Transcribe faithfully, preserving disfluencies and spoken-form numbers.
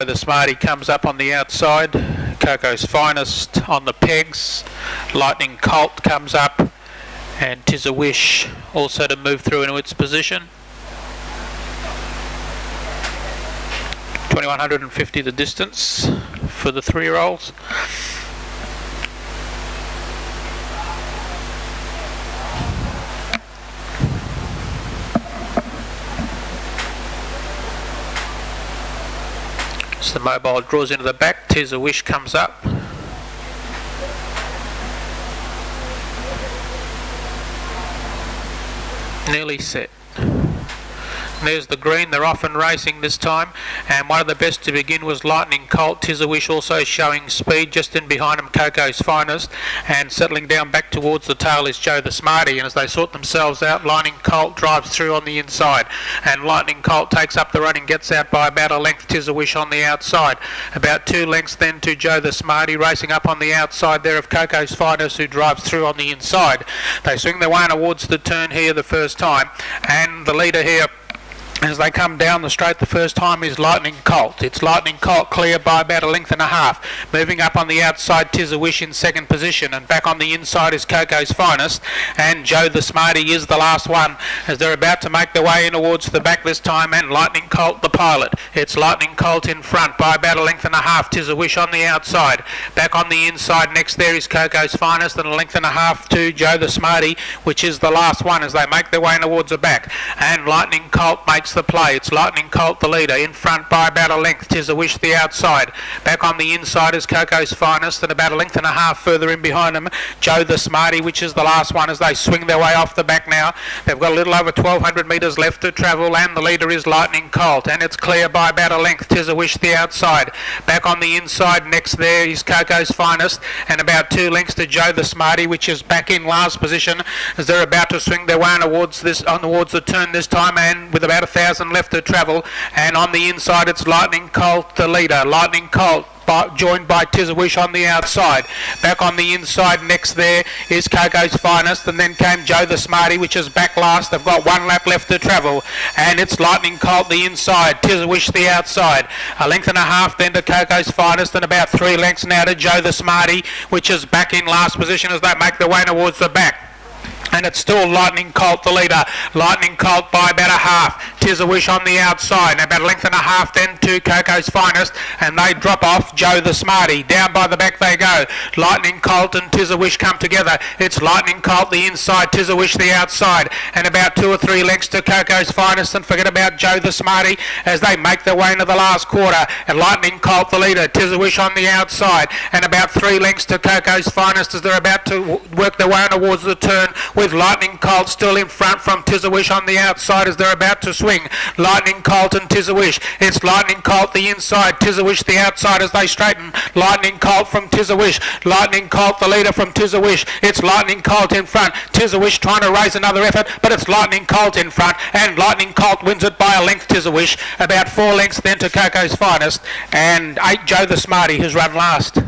the Smarty comes up on the outside, Coco's Finest on the pegs, Lightning Colt comes up, and 'Tis a Wish also to move through into its position. twenty-one fifty the distance for the three-year-olds. So the Mobile draws into the back, 'Tis a Wish comes up. Nearly set. There's the green, they're off and racing this time, and one of the best to begin was Lightning Colt. 'Tis a Wish also showing speed, just in behind him Coco's Finest, and settling down back towards the tail is Joe the Smarty. And as they sort themselves out, Lightning Colt drives through on the inside, and Lightning Colt takes up the run and gets out by about a length. 'Tis a Wish on the outside, about two lengths then to Joe the Smarty, racing up on the outside there of Coco's Finest, who drives through on the inside. They swing their way towards the turn here the first time, and the leader here as they come down the straight the first time is Lightning Colt. It's Lightning Colt clear by about a length and a half. Moving up on the outside, 'Tis a Wish in second position, and back on the inside is Coco's Finest, and Joe the Smarty is the last one as they're about to make their way in towards the back this time, and Lightning Colt the pilot. It's Lightning Colt in front by about a length and a half. 'Tis a Wish on the outside. Back on the inside next there is Coco's Finest, and a length and a half to Joe the Smarty, which is the last one as they make their way towards the back, and Lightning Colt makes the play. It's Lightning Colt the leader, in front by about a length. 'Tis a Wish the outside. Back on the inside is Coco's Finest, and about a length and a half further in behind them Joe the Smarty, which is the last one as they swing their way off the back now. They've got a little over twelve hundred metres left to travel, and the leader is Lightning Colt, and it's clear by about a length. 'Tis a Wish the outside. Back on the inside next there is Coco's Finest, and about two lengths to Joe the Smarty, which is back in last position as they're about to swing their way towards this on towards the turn this time, and with about a thousand left to travel. And on the inside it's Lightning Colt the leader. Lightning Colt By, joined by 'Tis a Wish on the outside. Back on the inside next there is Coco's Finest, and then came Joe the Smarty, which is back last. They've got one lap left to travel, and it's Lightning Colt the inside, 'Tis a Wish the outside. A length and a half then to Coco's Finest, and about three lengths now to Joe the Smarty, which is back in last position as they make their way towards the back. And it's still Lightning Colt the leader. Lightning Colt by about a half. 'Tis a Wish on the outside. And about a length and a half then to Coco's Finest. And they drop off Joe the Smarty. Down by the back they go. Lightning Colt and 'Tis a Wish come together. It's Lightning Colt the inside, 'Tis a Wish the outside. And about two or three lengths to Coco's Finest. And forget about Joe the Smarty as they make their way into the last quarter. And Lightning Colt the leader. 'Tis a Wish on the outside. And about three lengths to Coco's Finest as they're about to work their way towards the turn, with Lightning Colt still in front from 'Tis a Wish on the outside as they're about to swing. Lightning Colt and 'Tis a Wish. It's Lightning Colt the inside, 'Tis a Wish the outside as they straighten. Lightning Colt from 'Tis a Wish. Lightning Colt the leader from 'Tis a Wish. It's Lightning Colt in front. 'Tis a Wish trying to raise another effort, but it's Lightning Colt in front, and Lightning Colt wins it by a length. 'Tis a Wish. About four lengths then to Coco's Finest, and eight Joe the Smarty, who's run last.